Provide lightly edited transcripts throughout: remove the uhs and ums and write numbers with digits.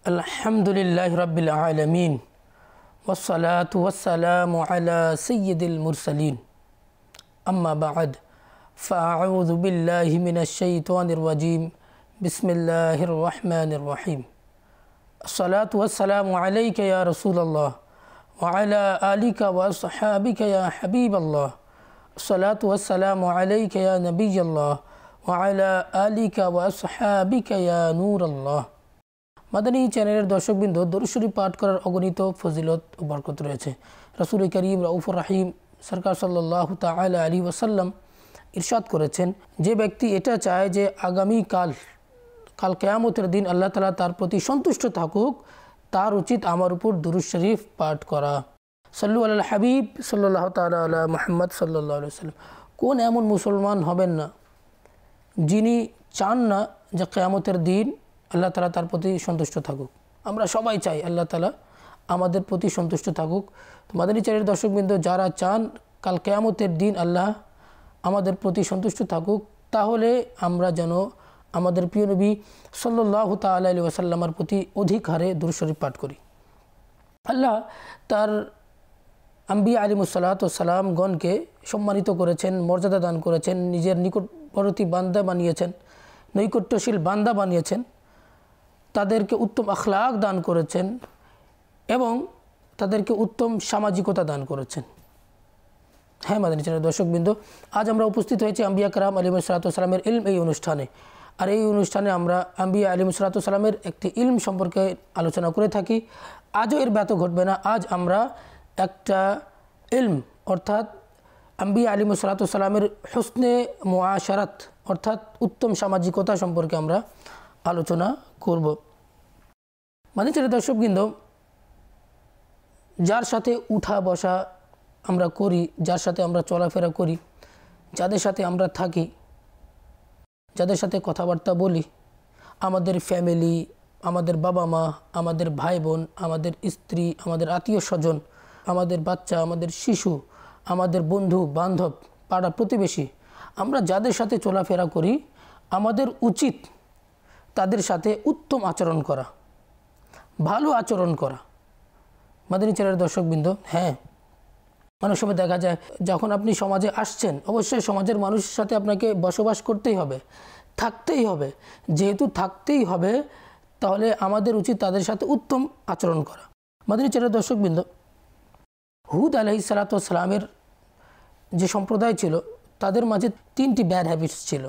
আলহামদুলিল্লাহি রাব্বিল আলামিন ওয়াসসালাতু ওয়াসসালামু আলা সাইয়্যিদিল মুরসালিন আম্মা বা'দ ফাআউযু বিল্লাহি মিনাশ শাইতানির রাজীম বিসমিল্লাহির রহমানির রহিম আসসালাতু ওয়াসসালামু আলাইকা ইয়া রাসূলুল্লাহ ওয়া আলা আলিকা ওয়া আসহাবিকা ইয়া হাবিবাল্লাহ আসসালাতু ওয়াসসালামু আলাইকা ইয়া নবিয়াল্লাহ ওয়া আলা আলিকা ওয়া আসহাবিকা ইয়া নূরাল্লাহ। মাদানী চ্যানেলের দর্শকবৃন্দ, দরুদ শরীফ পাঠ করার অগণিত ফজিলত ও বরকত রয়েছে। রাসূল করিম রাউফুর রহিম সরকার সাল্লাল্লাহু তাআলা আলাইহি ওয়াসাল্লাম ইরশাদ করেছেন, যে ব্যক্তি এটা চায় যে আগামী কাল কিয়ামতের দিন আল্লাহ তাআলা তার প্রতি সন্তুষ্ট থাকুক, তার উচিত আমার উপর দরুদ শরীফ পাঠ করা। সাল্লু আলাল হাবিব সাল্লাল্লাহু তাআলা আলা মুহাম্মদ সাল্লাল্লাহু আলাইহি ওয়াসাল্লাম। কোন এমন মুসলমান হবেন না যিনি চান না যে কিয়ামতের দিন আল্লাহ তাআলা তার প্রতি সন্তুষ্ট থাকুক? আমরা সবাই চাই আল্লাহ তাআলা আমাদের প্রতি সন্তুষ্ট থাকুক। তো মাদানী চ্যানেলের দর্শকবৃন্দ, যারা চান কাল কিয়ামতের দিন আল্লাহ আমাদের প্রতি সন্তুষ্ট থাকুক, তাহলে আমরা যেন আমাদের প্রিয় নবী সাল্লাল্লাহু তাআলা আলাইহি ওয়াসাল্লামের প্রতি অধিক হারে দরুদ শরীফ পাঠ করি। আল্লাহ তার আম্বিয়া আলাইহিমুসসালাতু ওয়াসসালামগণকে সম্মানিত করেছেন, মর্যাদা দান করেছেন, নিজের নিকটবর্তী বান্দা বানিয়েছেন, নৈকট্যশীল বান্দা বানিয়েছেন, তাদেরকে উত্তম আখলাক দান করেছেন এবং তাদেরকে উত্তম সামাজিকতা দান করেছেন। হ্যাঁ মাদানী চ্যানেলের দর্শকবৃন্দ, আজ আমরা উপস্থিত হয়েছি আম্বিয়া কেরাম আলাইহিমুসসালাতু ওয়াসসালামের ইলম এই অনুষ্ঠানে। আর এই অনুষ্ঠানে আমরা আম্বিয়া আলাইহিমুসসালাতু ওয়াসসালামের একটি ইলম সম্পর্কে আলোচনা করে থাকি। আজও এর ব্যত ঘটবে না। আজ আমরা একটা ইলম অর্থাৎ আম্বিয়া আলাইহিমুসসালাতু ওয়াসসালামের হুসনে মুআশারাত অর্থাৎ উত্তম সামাজিকতা সম্পর্কে আমরা আলোচনা করব। মাদানী চ্যানেলের দর্শকবৃন্দ, যার সাথে উঠা বসা আমরা করি, যার সাথে আমরা চলাফেরা করি, যাদের সাথে আমরা থাকি, যাদের সাথে কথাবার্তা বলি, আমাদের ফ্যামিলি, আমাদের বাবা মা, আমাদের ভাই বোন, আমাদের স্ত্রী, আমাদের আত্মীয় স্বজন, আমাদের বাচ্চা, আমাদের শিশু, আমাদের বন্ধু বান্ধব, পাড়া প্রতিবেশী, আমরা যাদের সাথে চলাফেরা করি, আমাদের উচিত তাদের সাথে উত্তম আচরণ করা, ভালো আচরণ করা। মাদানী চ্যানেলের দর্শকবৃন্দ, হ্যাঁ অনেক সময় দেখা যায় যখন আপনি সমাজে আসছেন, অবশ্যই সমাজের মানুষের সাথে আপনাকে বসবাস করতেই হবে, থাকতেই হবে। যেহেতু থাকতেই হবে, তাহলে আমাদের উচিত তাদের সাথে উত্তম আচরণ করা। মাদানী চ্যানেলের দর্শকবৃন্দ, হুদ আলাইহিস সালাতু ওয়াস সালামের যে সম্প্রদায় ছিল, তাদের মাঝে 3টি ব্যাড হ্যাবিটস ছিল।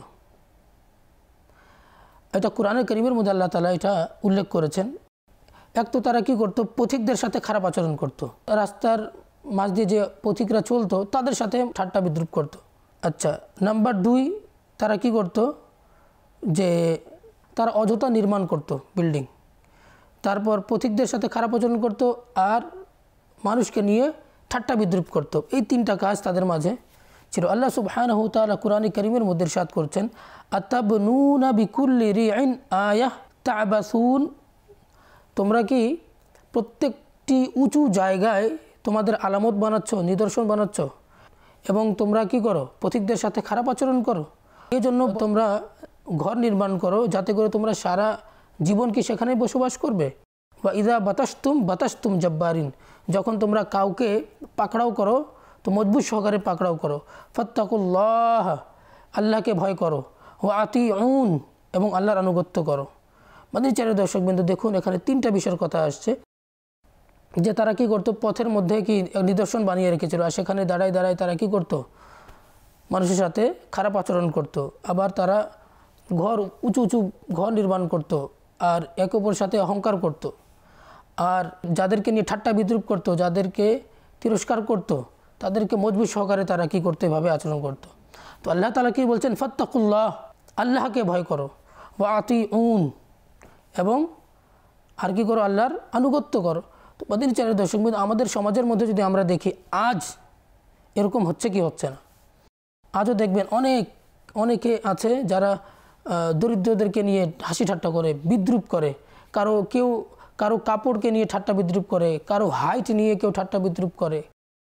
এটা কোরআনে কারীমের মধ্যে আল্লাহ তাআলা এটা উল্লেখ করেছেন। এক তো তারা কি করতো, পথিকদের সাথে খারাপ আচরণ করত, রাস্তার মাঝ দিয়ে যে পথিকরা চলতো তাদের সাথে ঠাট্টা বিদ্রুপ করত। আচ্ছা, নাম্বার 2, তারা কি করত, যে তারা অযথা নির্মাণ করত বিল্ডিং, তারপর পথিকদের সাথে খারাপ আচরণ করত আর মানুষকে নিয়ে ঠাট্টা বিদ্রুপ করত। এই 3টা কাজ তাদের মাঝে ছিল। আল্লাহ সুবহানাহু ওয়া তাআলা কোরআনে কারীমের মধ্যে ইরশাদ করছেন, আতাবনুনা বিকুল্লি রিইন আয়াহ তা'বাসুন। তোমরা কি প্রত্যেকটি উঁচু জায়গায় তোমাদের আলামত বানাচ্ছ, নিদর্শন বানাচ্ছ, এবং তোমরা কি করো, পথিকদের সাথে খারাপ আচরণ করো। এই জন্য তোমরা ঘর নির্মাণ করো, যাতে করে তোমরা সারা জীবন কি সেখানেই বসবাস করবে। বা ইদা বাতাসতুম জব্বারিন, যখন তোমরা কাউকে পাকড়াও করো তো মজবুত সহকারে পাকড়াও করো। ফাত্তাকুল্লাহ, আল্লাহকে ভয় করো। ওয়া আতিউন, এবং আল্লাহর আনুগত্য করো। মাদানী চ্যানেলের দর্শকবৃন্দ, দেখুন এখানে 3টা বিষয়ের কথা আসছে, যে তারা কি করতো, পথের মধ্যে কি নিদর্শন বানিয়ে রেখেছিল, আর সেখানে দাঁড়ায় দাঁড়ায় তারা কি করতো, মানুষের সাথে খারাপ আচরণ করত। আবার তারা উঁচু উঁচু ঘর নির্মাণ করত, আর একে অপরের সাথে অহংকার করত, আর যাদেরকে নিয়ে ঠাট্টা বিদ্রুপ করত, যাদেরকে তিরস্কার করত, তাদেরকে মজবুত সহকারে তারা কি করতে এভাবে আচরণ করত। তো আল্লাহ তাআলা কি বলছেন, ফাত্তাকুল্লাহ, আল্লাহকে ভয় করো। ওয়া আতিউন, এবং আর কি করো, আল্লাহর আনুগত্য করো। তো মাদানী চ্যানেলের দর্শকবৃন্দ, আমাদের সমাজের মধ্যে যদি আমরা দেখি, আজ এরকম হচ্ছে কি হচ্ছে না? আজও দেখবেন অনেকে আছে যারা দরিদ্রদেরকে নিয়ে হাসি ঠাট্টা করে, বিদ্রুপ করে, কারো কাপড়কে নিয়ে ঠাট্টা বিদ্রুপ করে, কারো হাইট নিয়ে কেউ ঠাট্টা বিদ্রুপ করে,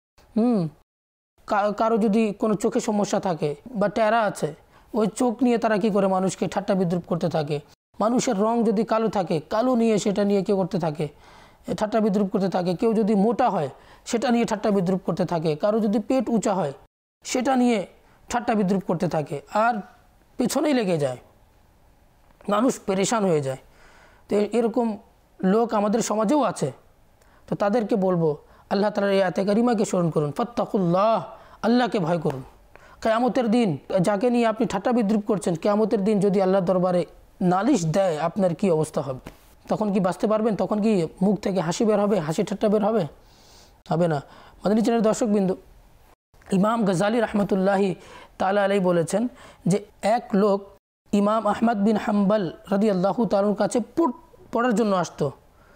কারো যদি কোনো চোখে সমস্যা থাকে বা ট্যারা আছে, ওই চোখ নিয়ে তারা কি করে মানুষকে ঠাট্টা বিদ্রুপ করতে থাকে। মানুষের রং যদি কালো থাকে, কালো নিয়ে সেটা নিয়ে কেউ করতে থাকে, ঠাট্টা বিদ্রুপ করতে থাকে। কেউ যদি মোটা হয় সেটা নিয়ে ঠাট্টা বিদ্রুপ করতে থাকে। কারো যদি পেট উঁচা হয় সেটা নিয়ে ঠাট্টা বিদ্রুপ করতে থাকে, আর পেছনেই লেগে যায়, মানুষ পেরেশান হয়ে যায়। তো এরকম লোক আমাদের সমাজেও আছে। তো তাদেরকে বলবো, আল্লাহ তাআলার এই আয়াতে কারিমাকে স্মরণ করুন, ফাত্তাকুল্লাহ, আল্লাহকে ভয় করুন। কিয়ামতের দিন যাকে নিয়ে আপনি ঠাট্টা বিদ্রুপ করছেন, কিয়ামতের দিন যদি আল্লাহর দরবারে নালিশ দেয়, আপনার কি অবস্থা হবে? তখন কি বাঁচতে পারবেন? তখন কি মুখ থেকে হাসি বের হবে, হাসি ঠাট্টা বের হবে? হবে না। মাদানী চ্যানেলের দর্শকবিন্দু, ইমাম গজালি রহমতুল্লাহি তাআলা আলাইহি বলেছেন যে এক লোক ইমাম আহমদ বিন হাম্বল রাদিয়াল্লাহু তাআলার কাছে পড়ার জন্য আসতো।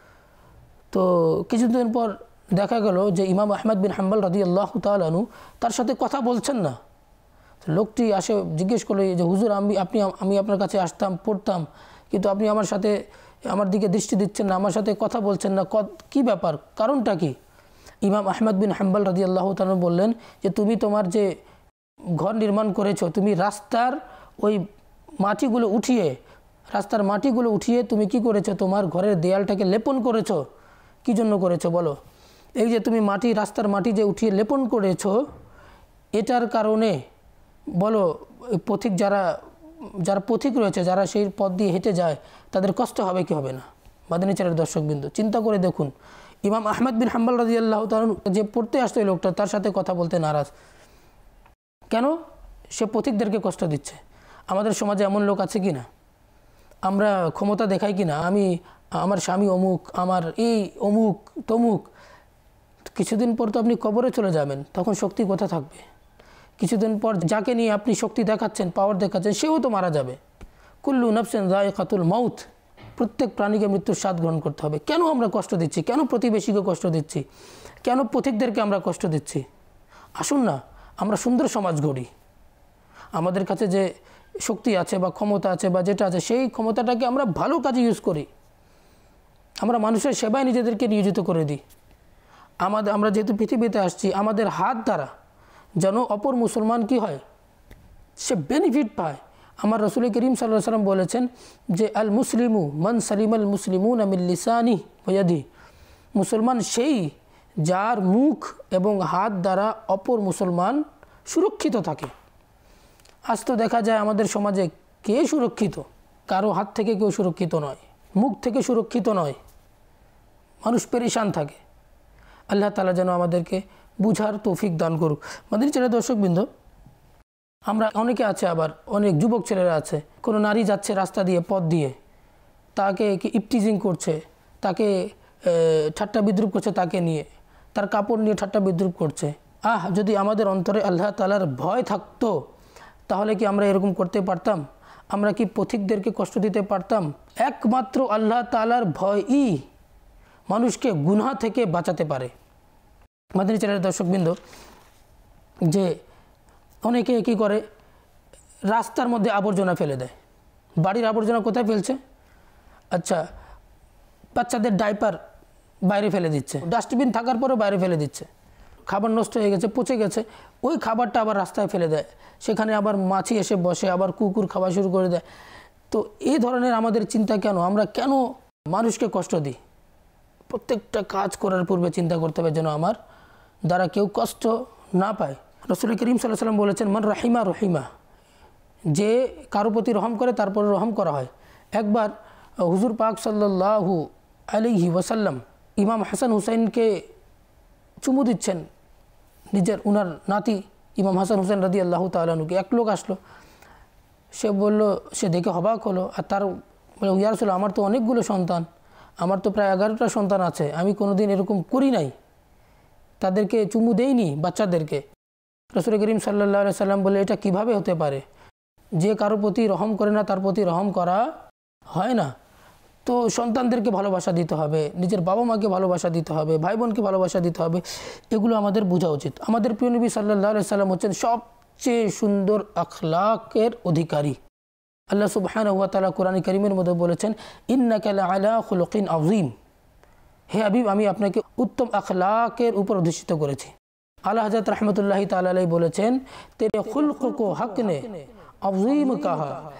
তো কিছুদিন পর দেখা গেল যে ইমাম আহমদ বিন হাম্বল রাদিয়াল্লাহু তাআলা আনহু তার সাথে কথা বলছেন না। লোকটি আসে জিজ্ঞেস করলো যে হুজুর, আমি আপনার কাছে আসতাম, পড়তাম, কিন্তু আপনি আমার দিকে দৃষ্টি দিচ্ছেন না, আমার সাথে কথা বলছেন না, কি ব্যাপার, কারণটা কি? ইমাম আহমদ বিন হাম্বল রাদিয়াল্লাহু তাআলা বললেন যে তুমি তোমার যে ঘর নির্মাণ করেছো, তুমি রাস্তার মাটিগুলো উঠিয়ে তুমি কি করেছো? তোমার ঘরের দেয়ালটাকে লেপন করেছো। কি জন্য করেছো বলো? এই যে তুমি রাস্তার মাটি যে উঠিয়ে লেপন করেছো, এটার কারণে বলো পথিক যারা পথিক রয়েছে, যারা সেই পথ দিয়ে হেঁটে যায়, তাদের কষ্ট হবে কি হবে না? মাদানী চ্যানেলের দর্শকবিন্দু, চিন্তা করে দেখুন, ইমাম আহমদ বিন হাম্বল রাদিয়াল্লাহু তাআলা যে পড়তে আসতো, এই লোকটা তার সাথে কথা বলতে নারাজ কেন? সে পথিকদেরকে কষ্ট দিচ্ছে। আমাদের সমাজে এমন লোক আছে কি না? আমরা ক্ষমতা দেখাই কি না, আমার স্বামী অমুক, আমার এই অমুক তমুক। কিছুদিন পর তো আপনি কবরে চলে যাবেন, তখন শক্তি কোথা থাকবে? কিছুদিন পর যাকে নিয়ে আপনি শক্তি দেখাচ্ছেন, পাওয়ার দেখাচ্ছেন, সেও তো মারা যাবে। কুল্লু নাফসিন যায়িকাতুল মাউত, প্রত্যেক প্রাণীকে মৃত্যুর স্বাদ গ্রহণ করতে হবে। কেন আমরা কষ্ট দিচ্ছি? কেন প্রতিবেশীকে কষ্ট দিচ্ছি? কেন পথিকদেরকে আমরা কষ্ট দিচ্ছি? আসুন না, আমরা সুন্দর সমাজ গড়ি। আমাদের কাছে যে শক্তি আছে বা ক্ষমতা আছে বা যেটা আছে, সেই ক্ষমতাটাকে আমরা ভালো কাজে ইউজ করি। আমরা মানুষের সেবায় নিজেদেরকে নিয়োজিত করে দিই। আমরা যেহেতু পৃথিবীতে আসছি, আমাদের হাত দ্বারা যেন অপর মুসলমান কি হয়, সে বেনিফিট পায়। আমার রাসূল করিম সাল্লাল্লাহু আলাইহি ওয়াসাল্লাম বলেছেন যে আল মুসলিমু মান সালিমাল মুসলিমুনা মিন লিসানিহি ওয়া ইয়াদিহি, মুসলমান সেই যার মুখ এবং হাত দ্বারা অপর মুসলমান সুরক্ষিত থাকে। আজ তো দেখা যায় আমাদের সমাজে কে সুরক্ষিত? কারো হাত থেকে কেউ সুরক্ষিত নয়, মুখ থেকে সুরক্ষিত নয়, মানুষ পেরেশান থাকে। আল্লাহ তাআলা যেন আমাদেরকে বুঝার তৌফিক দান করুক। মাদানী চ্যানেলের দর্শকবৃন্দ, আমরা অনেকে আছে, আবার অনেক যুবক ছেলেরা আছে, কোনো নারী যাচ্ছে রাস্তা দিয়ে, পথ দিয়ে, তাকে ইপটিজিং করছে, তাকে ঠাট্টা বিদ্রুপ করছে, তাকে নিয়ে তার কাপড় নিয়ে ঠাট্টা বিদ্রুপ করছে। যদি আমাদের অন্তরে আল্লাহ তাআলার ভয় থাকতো, তাহলে কি আমরা এরকম করতে পারতাম? আমরা কি পথিকদেরকে কষ্ট দিতে পারতাম? একমাত্র আল্লাহ তাআলার ভয়ই মানুষকে গুনাহ থেকে বাঁচাতে পারে। মাদানী চ্যানেলের দর্শকবৃন্দ, যে অনেকে কি করে, রাস্তার মধ্যে আবর্জনা ফেলে দেয়। বাড়ির আবর্জনা কোথায় ফেলছে? আচ্ছা, বাচ্চাদের ডাইপার বাইরে ফেলে দিচ্ছে, ডাস্টবিন থাকার পরেও বাইরে ফেলে দিচ্ছে। খাবার নষ্ট হয়ে গেছে, পচে গেছে, ওই খাবারটা আবার রাস্তায় ফেলে দেয়। সেখানে আবার মাছি এসে বসে, আবার কুকুর খাওয়া শুরু করে দেয়। তো এই ধরনের আমাদের চিন্তা কেন? আমরা কেন মানুষকে কষ্ট দিই? প্রত্যেকটা কাজ করার পূর্বে চিন্তা করতে হবে যেন আমার দ্বারা কেউ কষ্ট না পায়। রাসূল করিম সাল্লাল্লাহু আলাইহি ওয়াসাল্লাম বলেছেন, মান রাহিমা রহিমা, যে কারো প্রতি রহম করে তারপরে রহম করা হয়। একবার হুজুর পাক সাল্লাল্লাহু আলাইহি ওয়াসাল্লাম ইমাম হাসান হুসাইনকে চুমু দিচ্ছেন, উনার নাতি ইমাম হাসান হুসাইন রাদিয়াল্লাহু তাআলা আনহুকে। এক লোক আসলো, সে বলল, সে দেখে অবাক হলো, আর তার বলে, ইয়া রাসূল, আমার তো অনেকগুলো সন্তান, আমার তো প্রায় 11টা সন্তান আছে, আমি কোনোদিন এরকম করি নাই, তাদেরকে চুমু দেইনি বাচ্চাদেরকে। রাসূল করিম সাল্লাল্লাহু আলাইহি সাল্লাম বলে, এটা কিভাবে হতে পারে? যে কারো প্রতি রহম করে না তার প্রতি রহম করা হয় না। তো সন্তানদেরকে ভালোবাসা দিতে হবে, নিজের বাবা মাকে ভালোবাসা দিতে হবে, ভাই বোনকে ভালোবাসা দিতে হবে, এগুলো আমাদের বোঝা উচিত। আমাদের প্রিয় নবী সাল্লাল্লাহু আলাইহি সাল্লাম হচ্ছেন সবচেয়ে সুন্দর আখলাকের অধিকারী। আল্লাহ সুবহানাহু ওয়া তাআলা কোরআন কারীমের মধ্যে বলেছেন, ইন্নাকা লাআলা খুলুকিন আযীম, হে হাবিব, আমি আপনাকে উত্তম আখলাকের উপর অধিষ্ঠিত করেছি। আলা হযরত রাহমাতুল্লাহি তাআলা আলাইহি বলেছেন, তেরে খুলক কো হক নে আযীম কাহা,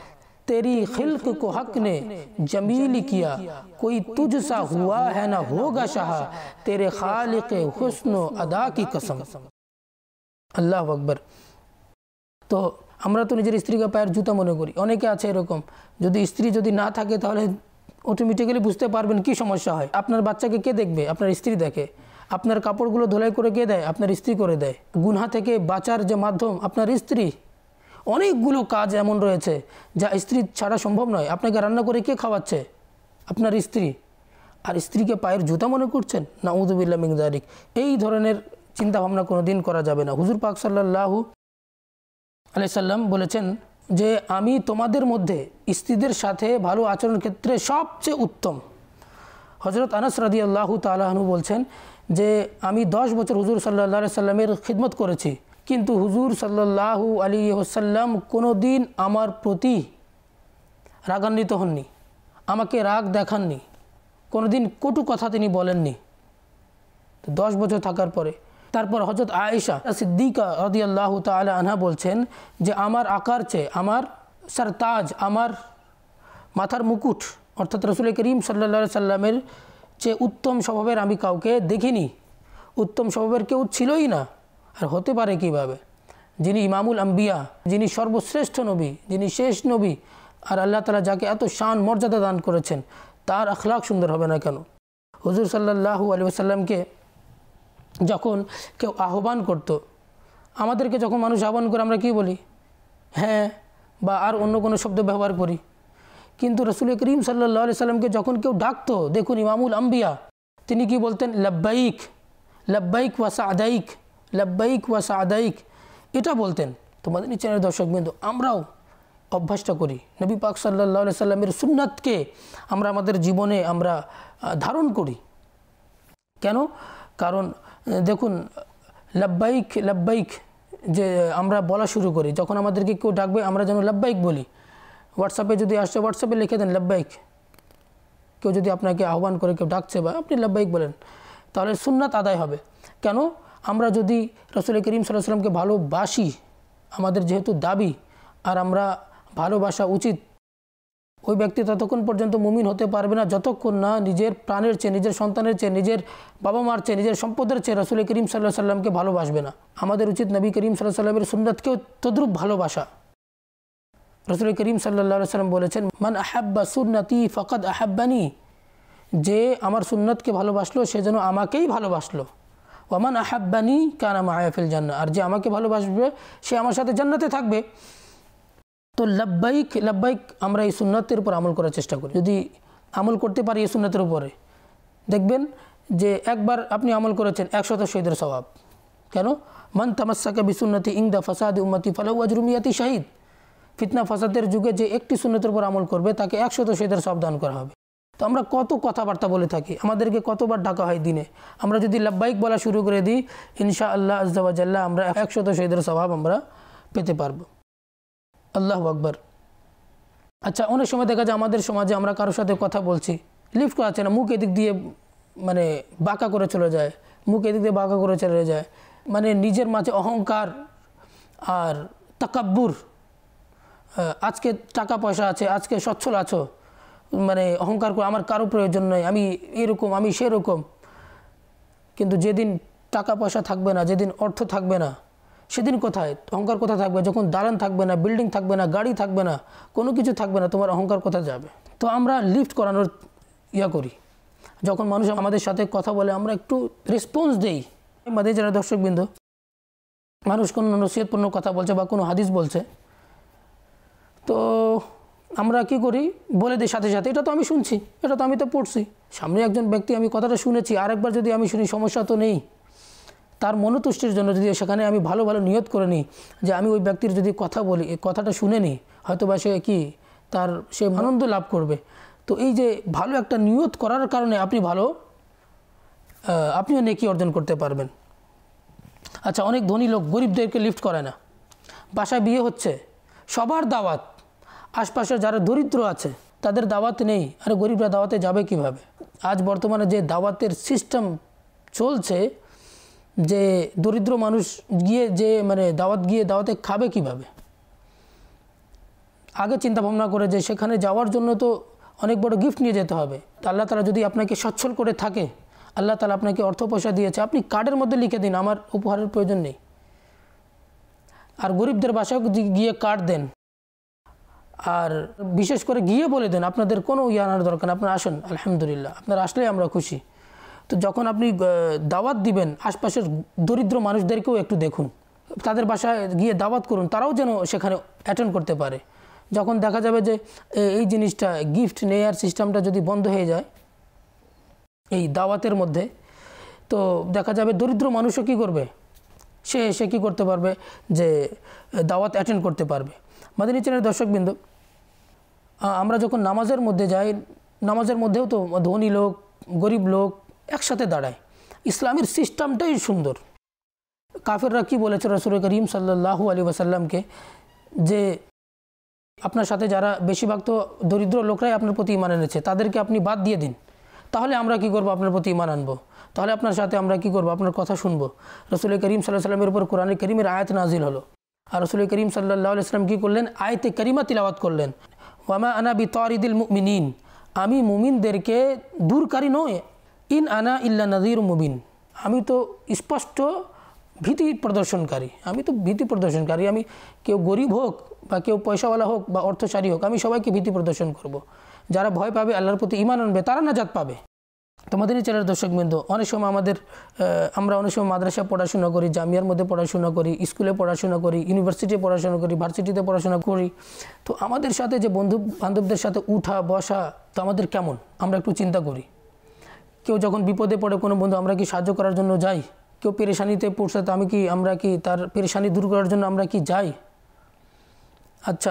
तेरी खिल्क को हक ने जमील किया, कोई तुझसा हुआ है ना होगा शाह, तेरे खालिक हुस्न अदा की कसम। আল্লাহু আকবার। তো আমরা তো নিজের স্ত্রীকে পায়ের জুতা মনে করি, অনেকে আছে এরকম, যদি স্ত্রী যদি না থাকে তাহলে অটোমেটিক্যালি বুঝতে পারবেন কি সমস্যা হয়। আপনার বাচ্চাকে কে দেখবে? আপনার স্ত্রী দেখে। আপনার কাপড়গুলো ধোলাই করে কে দেয়? আপনার স্ত্রী করে দেয়। গুনাহ থেকে বাঁচার যে মাধ্যম আপনার স্ত্রী। অনেকগুলো কাজ এমন রয়েছে যা স্ত্রী ছাড়া সম্ভব নয়। আপনাকে রান্না করে কে খাওয়াচ্ছে? আপনার স্ত্রী। আর স্ত্রীকে পায়ের জুতা মনে করছেন? নাউযুবিল্লাহ মিন যালিক। এই ধরনের চিন্তা ভাবনা কোনো দিন করা যাবে না। হুজুর পাক সাল্লাল্লাহু আলাইহি সাল্লাম বলেছেন যে আমি তোমাদের মধ্যে স্ত্রীদের সাথে ভালো আচরণের ক্ষেত্রে সবচেয়ে উত্তম। হযরত আনাস রাদিয়াল্লাহু তাআলা আনহু বলছেন যে আমি 10 বছর হুজুর সাল্লাল্লাহু আলাইহি সাল্লামের খিদমত করেছি, কিন্তু হুজুর সাল্লাল্লাহু আলাইহি ওয়াসাল্লাম কোনো দিন আমার প্রতি রাগান্বিত হননি, আমাকে রাগ দেখাননি, কোনো দিন কটু কথা তিনি বলেননি। 10 বছর থাকার পরে তারপর হযরত আয়েশা সিদ্দিকা রাদিয়াল্লাহু তাআলা আনহা বলছেন যে আমার আকার চেয়ে, আমার সরতাজ, আমার মাথার মুকুট অর্থাৎ রাসূল করিম সাল্লাল্লাহু আলাইহি সাল্লামের চেয়ে উত্তম স্বভাবের আমি কাউকে দেখিনি। উত্তম স্বভাবের কেউ ছিলই না, আর হতে পারে কিভাবে? যিনি ইমামুল আম্বিয়া, যিনি সর্বশ্রেষ্ঠ নবী, যিনি শেষ নবী, আর আল্লাহ তাআলা যাকে এত শান মর্যাদা দান করেছেন, তার আখলাক সুন্দর হবে না কেন? হুজুর সাল্লাল্লাহু আলাইহি ওয়াসাল্লামকে যখন কেউ আহ্বান করত, আমাদেরকে যখন মানুষ আহ্বান করে আমরা কি বলি? হ্যাঁ, বা আর অন্য কোনো শব্দ ব্যবহার করি। কিন্তু রাসূল করিম সাল্লাল্লাহু আলাইহি সাল্লামকে যখন কেউ ডাকতো, দেখুন ইমামুল আম্বিয়া, তিনি কি বলতেন? লব্বাইক লব্বাইক ওয়া সাদাইক, লব্বাইক ওয়া সাদাইক, এটা বলতেন। তোমাদের চ্যানেলের দর্শকবৃন্দ, আমরাও অভ্যাসটা করি, নবী পাক সাল্লাল্লাহু আলাইহি সাল্লামের সুন্নাতকে আমরা আমাদের জীবনে আমরা ধারণ করি। কেন? কারণ দেখুন, লব্বাইক লব্বাইক যে আমরা বলা শুরু করি, যখন আমাদেরকে কেউ ডাকবে আমরা যেন লব্বাইক বলি। হোয়াটসঅ্যাপে যদি আসছে, হোয়াটসঅ্যাপে লিখে দেন লব্বাইক। কেউ যদি আপনাকে আহ্বান করে, কেউ ডাকছে বা আপনি লব্বাইক বলেন, তাহলে সুন্নাত আদায় হবে। কেন? আমরা যদি রাসূল করিম সাল্লাল্লাহু আলাইহি সাল্লামকে ভালোবাসি, আমাদের যেহেতু দাবি, আর আমরা ভালোবাসা উচিত, ওই ব্যক্তি ততক্ষণ পর্যন্ত মুমিন হতে পারবে না যতক্ষণ না নিজের প্রাণের চেয়ে, নিজের সন্তানের চেয়ে, নিজের বাবা মার চেয়ে, নিজের সম্পদের চেয়ে রাসূল করিম সাল্লাল্লাহু আলাইহি সাল্লামকে ভালোবাসবে না। আমাদের উচিত নবী করিম সাল্লাল্লাহু আলাইহি সাল্লামের সুন্নাতকেও তদ্রূপ ভালোবাসা। রাসূল করিম সাল্লাল্লাহু আলাইহি সাল্লাম বলেছেন, মান আহাব্বা সুন্নতি ফাকাদ আহাব্বানি, যে আমার সুন্নতকে ভালোবাসলো সে যেন আমাকেই ভালোবাসলো। ওয়ামান আহাব্বানি কানা মাআয়া ফিল জান্নাহ, আর যে আমাকে ভালোবাসবে সে আমার সাথে জান্নাতে থাকবে। তো লব্বাইক লব্বাইক আমরা এই সুন্নতের উপর আমল করার চেষ্টা করি। যদি আমল করতে পারি এই সুন্নতের উপরে, দেখবেন যে একবার আপনি আমল করেছেন 100 শহীদের সওয়াব। কেন? মান তামাসসাকা বিসুন্নতি ইনদা ফাসাদি উম্মতি ফালাহু আজরু মিয়াতি শাহিদ। ফিতনা ফাসাদের যুগে যে একটি সুন্নতের উপর আমল করবে তাকে 100 শহীদের সওয়াব দান করা হবে। তো আমরা কত কথাবার্তা বলে থাকি, আমাদেরকে কতবার ডাকা হয় দিনে। আমরা যদি লব্বাইক বলা শুরু করে দিই, ইনশাআল্লাহ আজ্জা ওয়া জাল্লা আমরা 100 শহীদের সওয়াব আমরা পেতে পারবো। আল্লাহু আকবার। আচ্ছা, অনেক সময় দেখা যায় আমাদের সমাজে আমরা কারোর সাথে কথা বলছি, লিফট করা আছে না, মুখ এদিক দিয়ে মানে বাঁকা করে চলে যায়, মুখ এদিক দিয়ে বাঁকা করে চলে যায়, মানে নিজের মাঝে অহংকার আর তাকাব্বুর। আজকে টাকা পয়সা আছে, আজকে সচ্ছল আছো, মানে অহংকার করে আমার কারো প্রয়োজন নয়, আমি এরকম, আমি সেরকম। কিন্তু যেদিন টাকা পয়সা থাকবে না, যেদিন অর্থ থাকবে না, সেদিন কোথায় অহংকার কোথায় থাকবে? যখন দালান থাকবে না, বিল্ডিং থাকবে না, গাড়ি থাকবে না, কোনো কিছু থাকবে না, তোমার অহংকার কোথায় যাবে? তো আমরা লিফট করানোর করি, যখন মানুষ আমাদের সাথে কথা বলে আমরা একটু রেসপন্স দেই। আমাদের যারা দর্শকবৃন্দ, মানুষ কোনো নসিহতপূর্ণ কথা বলছে বা কোনো হাদিস বলছে, তো আমরা কি করি? বলে দিই সাথে সাথে, এটা তো আমি শুনছি, এটা তো আমি তো পড়ছি। সামনে একজন ব্যক্তি, আমি কথাটা শুনেছি, আরেকবার যদি আমি শুনি সমস্যা তো নেই। তার মনোতুষ্টির জন্য যদি সেখানে আমি ভালো ভালো নিয়ত করে নিই যে আমি ওই ব্যক্তির যদি কথা বলি, এই কথাটা শুনে নিই, হয়তো বা সে কি তার সে আনন্দ লাভ করবে। তো এই যে ভালো একটা নিয়ত করার কারণে আপনিও নেকি অর্জন করতে পারবেন। আচ্ছা, অনেক ধনী লোক গরিবদেরকে লিফট করে না। বাসায় বিয়ে হচ্ছে, সবার দাওয়াত, আশপাশের যারা দরিদ্র আছে তাদের দাওয়াত নেই, আরে গরিবরা দাওয়াতে যাবে কিভাবে? আজ বর্তমানে যে দাওয়াতের সিস্টেম চলছে, যে দরিদ্র মানুষ গিয়ে যে মানে দাওয়াতে খাবে কিভাবে? আগে চিন্তা ভাবনা করে যে সেখানে যাওয়ার জন্য তো অনেক বড় গিফট নিয়ে যেতে হবে। তো আল্লাহ তাআলা যদি আপনাকে সচ্ছল করে থাকে, আল্লাহ তাআলা আপনাকে অর্থ পয়সা দিয়েছে, আপনি কার্ডের মধ্যে লিখে দিন আমার উপহারের প্রয়োজন নেই। আর গরিবদের বাসায় গিয়ে কার্ড দেন, আর বিশেষ করে গিয়ে বলে দেন আপনাদের কোনো আনার দরকার না, আপনারা আসুন, আলহামদুলিল্লাহ আপনারা আসলেই আমরা খুশি। তো যখন আপনি দাওয়াত দিবেন, আশপাশের দরিদ্র মানুষদেরকেও একটু দেখুন, তাদের বাসায় গিয়ে দাওয়াত করুন, তারাও যেন সেখানে অ্যাটেন্ড করতে পারে। যখন দেখা যাবে যে এই জিনিসটা গিফট নেয়ার সিস্টেমটা যদি বন্ধ হয়ে যায় এই দাওয়াতের মধ্যে, তো দেখা যাবে দরিদ্র মানুষও কী করবে, সে কী করতে পারবে, যে দাওয়াত অ্যাটেন্ড করতে পারবে। মাদানী চ্যানেলের দর্শকবৃন্দ, আমরা যখন নামাজের মধ্যে যাই, নামাজের মধ্যেও তো ধনী লোক গরিব লোক একসাথে দাঁড়ায়। ইসলামের সিস্টেমটাই সুন্দর। কাফেররা কি বলেছে রাসূল করিম সাল্লাল্লাহু আলাইহি ওয়াসাল্লামকে, যে আপনার সাথে যারা বেশিরভাগ তো দরিদ্র লোকরাই আপনার প্রতি ঈমান এনেছে, তাদেরকে আপনি বাদ দিয়ে দিন, তাহলে আমরা কি করব, আপনার প্রতি ঈমান আনবো, তাহলে আপনার সাথে আমরা কি করব, আপনার কথা শুনবো। রাসূল করিম সাল্লাল্লাহু আলাইহি ওয়াসাল্লামের উপর কোরআনে কারীমের আয়াত নাজিল হলো, আর রাসূল করিম সাল্লাল্লাহু আলাইহি ওয়াসাল্লাম কী করলেন, আয়াতে কারিমা তিলাওয়াত করলেন, ওয়ামা আনা বিতারিদিল মুমিনিন, আমি মুমিনদেরকে দূরকারী নয়, ইন আনা ইল্লা নাযীরুম মুবিন, আমি তো স্পষ্ট ভীতি প্রদর্শনকারী, আমি কেউ গরিব হোক বা কেউ পয়সাওয়ালা হোক বা অর্থশালী হোক, আমি সবাইকে ভীতি প্রদর্শন করব। যারা ভয় পাবে, আল্লাহর প্রতি ঈমান আনবে, তারা নাজাত পাবে। তোমাদের চ্যানেলের দর্শকবৃন্দ, অনেক সময় আমরা অনেক সময় মাদ্রাসায় পড়াশোনা করি, জামিয়ার মধ্যে পড়াশোনা করি, স্কুলে পড়াশোনা করি, ইউনিভার্সিটিতে পড়াশোনা করি, ভার্সিটিতে পড়াশোনা করি। তো আমাদের সাথে যে বন্ধু বান্ধবদের সাথে উঠা বসা তো আমাদের কেমন, আমরা একটু চিন্তা করি। কেউ যখন বিপদে পড়ে কোনো বন্ধু, আমরা কি সাহায্য করার জন্য যাই? কেউ পেরেশানিতে পড়ছে, তো আমরা কি তার পেরেশানি দূর করার জন্য আমরা কি যাই? আচ্ছা,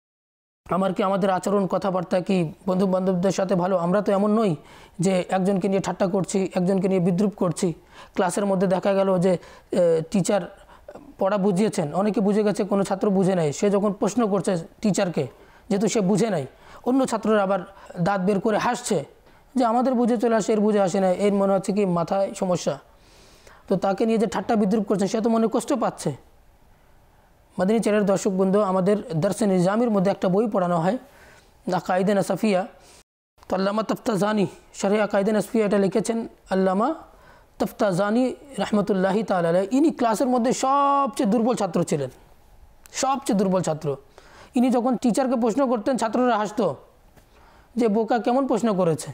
আমাদের আচরণ কথাবার্তা কি বন্ধু বান্ধবদের সাথে ভালো? আমরা তো এমন নই যে একজনকে নিয়ে ঠাট্টা করছি, একজনকে নিয়ে বিদ্রুপ করছি। ক্লাসের মধ্যে দেখা গেল যে টিচার পড়া বুঝিয়েছেন, অনেকে বুঝে গেছে, কোনো ছাত্র বুঝে নাই, সে যখন প্রশ্ন করছে টিচারকে, যেহেতু সে বুঝে নাই, অন্য ছাত্ররা আবার দাঁত বের করে হাসছে যে আমাদের বুঝে চলে আসে, এর বুঝে আসে না, এর মনে হচ্ছে কি মাথায় সমস্যা। তো তাকে নিয়ে যে ঠাট্টা বিদ্রুপ করছে, সে তো মনে কষ্ট পাচ্ছে। মাদানী চ্যানেলের দর্শক বন্ধু, আমাদের দরসে নিজামের মধ্যে একটা বই পড়ানো হয়, আকাইদে নাসফিয়া। তো আল্লামা তফতাজানি শরহ আকাইদে নাসফিয়া, এটা লিখেছেন আল্লামা তফতাজানি রহমতুল্লাহি তাআলা আলাইহি। ইনি ক্লাসের মধ্যে সবচেয়ে দুর্বল ছাত্র ছিলেন, সবচেয়ে দুর্বল ছাত্র। ইনি যখন টিচারকে প্রশ্ন করতেন, ছাত্ররা হাসতো যে বোকা কেমন প্রশ্ন করেছে,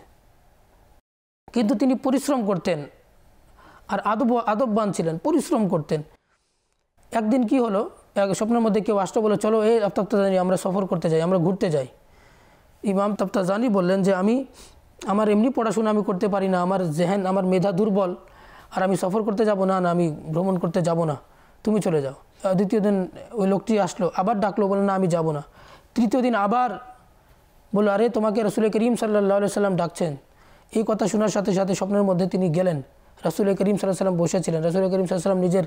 কিন্তু তিনি পরিশ্রম করতেন আর আদববান ছিলেন, পরিশ্রম করতেন। একদিন কি হলো, স্বপ্নের মধ্যে কেউ আসতো, বলে চলো তফতাজানি আমরা সফর করতে যাই, আমরা ঘুরতে যাই। ইমাম তফতাজানি বললেন যে আমার এমনি পড়াশোনা আমি করতে পারি না, আমার মেধা দুর্বল, আর আমি সফর করতে যাব না, আমি ভ্রমণ করতে যাব না, তুমি চলে যাও। দ্বিতীয় দিন ওই লোকটি আসলো, আবার ডাকলো, বলে না আমি যাব না। তৃতীয় দিন আবার বললো, আরে তোমাকে রাসূল করিম সাল্লাল্লাহু আলাইহি ওয়াসাল্লাম ডাকছেন। এই কথা শোনার সাথে সাথে স্বপ্নের মধ্যে তিনি গেলেন, রাসূল করিম সাল্লাল্লাহু আলাইহি ওয়াসাল্লাম বসেছিলেন, রাসূল করিম সাল্লাল্লাহু আলাইহি ওয়াসাল্লাম নিজের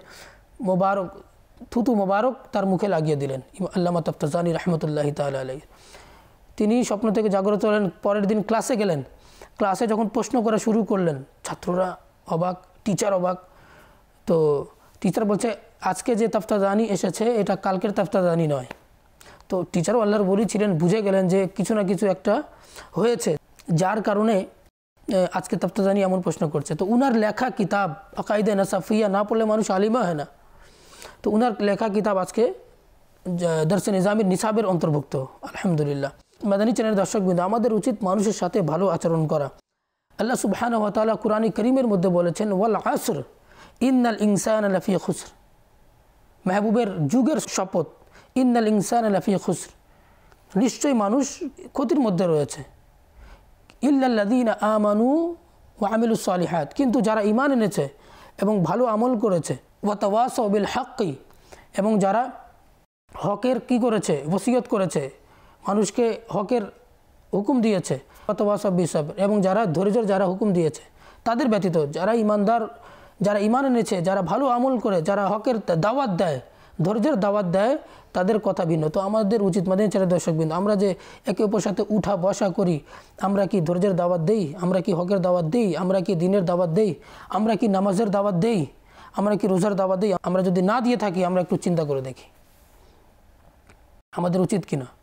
থুতু মোবারক তার মুখে লাগিয়ে দিলেন। আল্লামা তফতাজানি রহমতুল্লাহি তাআলা আলাইহি। তিনি স্বপ্ন থেকে জাগ্রত হলেন, পরের দিন ক্লাসে গেলেন। ক্লাসে যখন প্রশ্ন করা শুরু করলেন, ছাত্ররা অবাক, টিচার অবাক। তো টিচার বলছে, আজকে যে তফতাজানি এসেছে এটা কালকের তফতাজানি নয়। তো টিচারও আল্লাহর ওলি ছিলেন, বুঝে গেলেন যে কিছু না কিছু একটা হয়েছে, যার কারণে আজকে তফতাজানি এমন প্রশ্ন করছে। তো উনার লেখা কিতাব আকাইদে নাসফিয়া না পড়লে মানুষ আলিমা হয় না। তো উনার লেখা কিতাব আজকে দরসে নিজামের নিসাবের অন্তর্ভুক্ত, আলহামদুলিল্লাহ। মাদানী চ্যানেলের দর্শকবৃন্দ, আমাদের উচিত মানুষের সাথে ভালো আচরণ করা। আল্লাহ সুবহানাহু ওয়া তাআলা কুরআনে কারীমের মধ্যে বলেছেন, ওয়াল আসর ইন্নাল ইনসানা লাফি খুসর, মেহবুবের যুগের শপথ, ইন্নাল ইনসানা লাফি খুসর, নিশ্চয়ই মানুষ ক্ষতির মধ্যে রয়েছে। ইল্লাল্লাযীনা আমানু ওয়া আমিলুস সালিহাত, কিন্তু যারা ঈমান এনেছে এবং ভালো আমল করেছে, ওয়া তাওয়াসাউ বিল হাক্কি, এবং যারা হকের কি করেছে, ওসিয়ত করেছে, মানুষকে হকের হুকুম দিয়েছে, ওয়া তাওয়াসাউ বিস সাবর, এবং যারা ধৈর্যের যারা হুকুম দিয়েছে, তাদের ব্যতীত যারা ঈমানদার, যারা ঈমান এনেছে, যারা ভালো আমল করে, যারা হকের দাওয়াত দেয়, ধৈর্যের দাওয়াত দেয়, তাদের কথা ভিন্ন। তো আমাদের উচিত, মাদানী চ্যানেলের দর্শকবৃন্দ, আমরা যে একে অপরের সাথে উঠা বসা করি, আমরা কি ধৈর্যের দাওয়াত দেই? আমরা কি হকের দাওয়াত দেই? আমরা কি দ্বীনের দাওয়াত দেই? আমরা কি নামাজের দাওয়াত দেই? আমরা কি রোজার দাওয়াত দেই? আমরা যদি না দিয়ে থাকি, আমরা একটু চিন্তা করে দেখি আমাদের উচিত কিনা।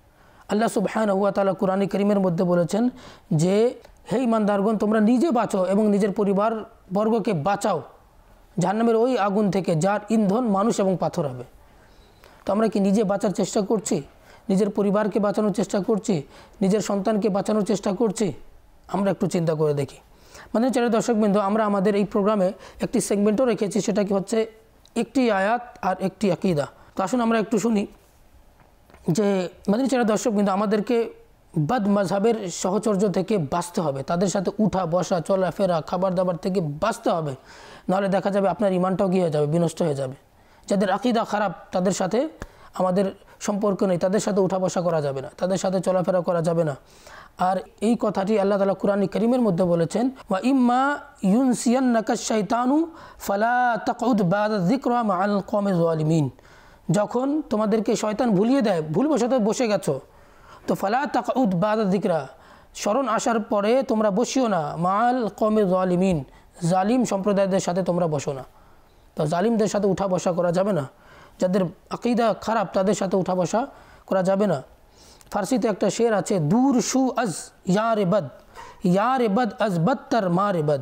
আল্লাহ সুবহানাহু ওয়া তাআলা কুরআনে কারীমের মধ্যে বলেছেন যে হে ঈমানদারগণ তোমরা নিজে বাঁচো এবং নিজের পরিবার বর্গকে বাঁচাও জাহান্নামের ওই আগুন থেকে যার ইন্ধন মানুষ এবং পাথর হবে। তো আমরা কি নিজে বাঁচার চেষ্টা করছি? নিজের পরিবারকে বাঁচানোর চেষ্টা করছি? নিজের সন্তানকে বাঁচানোর চেষ্টা করছি? আমরা একটু চিন্তা করে দেখি। মানে চ্যানেল দর্শকবৃন্দ, আমরা আমাদের এই প্রোগ্রামে একটি সেগমেন্টও রেখেছি, সেটা কি হচ্ছে একটি আয়াত আর একটি আকীদা। তো আসুন আমরা একটু শুনি যে মাদানী চ্যানেল দর্শকবৃন্দ, আমাদেরকে বদ মাযহাবের সহচর্য থেকে বাঁচতে হবে, তাদের সাথে উঠা বসা চলাফেরা খাবার দাবার থেকে বাঁচতে হবে, নাহলে দেখা যাবে আপনার ইমানটাও কী হয়ে যাবে, বিনষ্ট হয়ে যাবে। যাদের আকীদা খারাপ তাদের সাথে আমাদের সম্পর্ক নেই, তাদের সাথে উঠা বসা করা যাবে না, তাদের সাথে চলাফেরা করা যাবে না। আর এই কথাটি আল্লাহ তাআলা কুরআনে কারীমের মধ্যে বলেছেন, ওয়া ইম্মা ইউনসিয়ান্নাকা শাইতানু ফালা তাকউদ বা'দা যিকরা মা'আল কওমিজ যালিমিন। যখন তোমাদেরকে শয়তান ভুলিয়ে দেয়, ভুলবশত বসে গেছো, তো ফালা তাকউদ বা'দা যিকরা, স্মরণ আসার পরে তোমরা বসিও না, মা'আল কওমিজ যালিমিন, জালিম সম্প্রদায়দের সাথে তোমরা বসো না। তো জালিমদের সাথে উঠা বসা করা যাবে না, যাদের আকীদা খারাপ তাদের সাথে উঠা বসা করা যাবে না। ফার্সিতে একটা শের আছে, দূর শু আজ ইয়ারে বদ, ইয়ারে বদ আজ বদতর মারে বদ।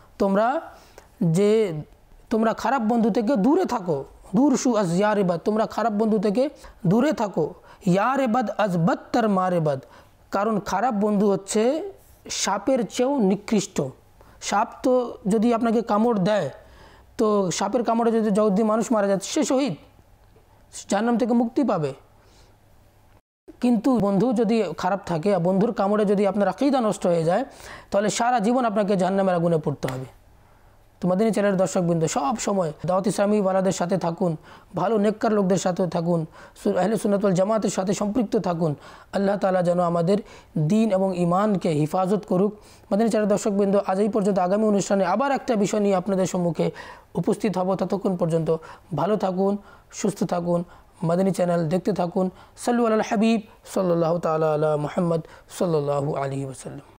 তোমরা খারাপ বন্ধু থেকে দূরে থাকো, দূর শু আজ ইয়ারে বদ, তোমরা খারাপ বন্ধু থেকে দূরে থাকো, ইয়ারে বদ আজ বদতর মারে বদ। কারণ খারাপ বন্ধু হচ্ছে সাপের চেয়েও নিকৃষ্ট। সাপ তো যদি আপনাকে কামড় দেয়, তো সাপের কামড়ে যদি মানুষ মারা যায় সে শহীদ, জাহান্নাম থেকে মুক্তি পাবে। কিন্তু বন্ধু যদি খারাপ থাকে, বন্ধুর কামড়ে যদি আপনার আকীদা নষ্ট হয়ে যায়, তাহলে সারা জীবন আপনাকে জাহান্নামের আগুনে পড়তে হবে। তো মাদানী চ্যানেলের দর্শকবৃন্দ, সব সময় দাওয়াত ইসলামী ওয়ালাদের সাথে থাকুন, ভালো নেককার লোকদের সাথে থাকুন, আহলে সুন্নাত ওয়াল জামাতের সাথে সম্পৃক্ত থাকুন। আল্লাহ তাআলা যেন আমাদের দ্বীন এবং ঈমানকে হিফাজত করুক। মাদানী চ্যানেলের দর্শকবৃন্দ, আজ এই পর্যন্ত। আগামী অনুষ্ঠানে আবার একটা বিষয় নিয়ে আপনাদের সম্মুখে উপস্থিত হব। ততক্ষণ পর্যন্ত ভালো থাকুন, সুস্থ থাকুন, মাদানী চ্যানেল দেখতে থাকুন। সাল্লু আলাল হাবিব সাল্লাল্লাহু তাআলা আলা মুহাম্মদ সাল্লাল্লাহু আলাইহি ওয়াসাল্লাম।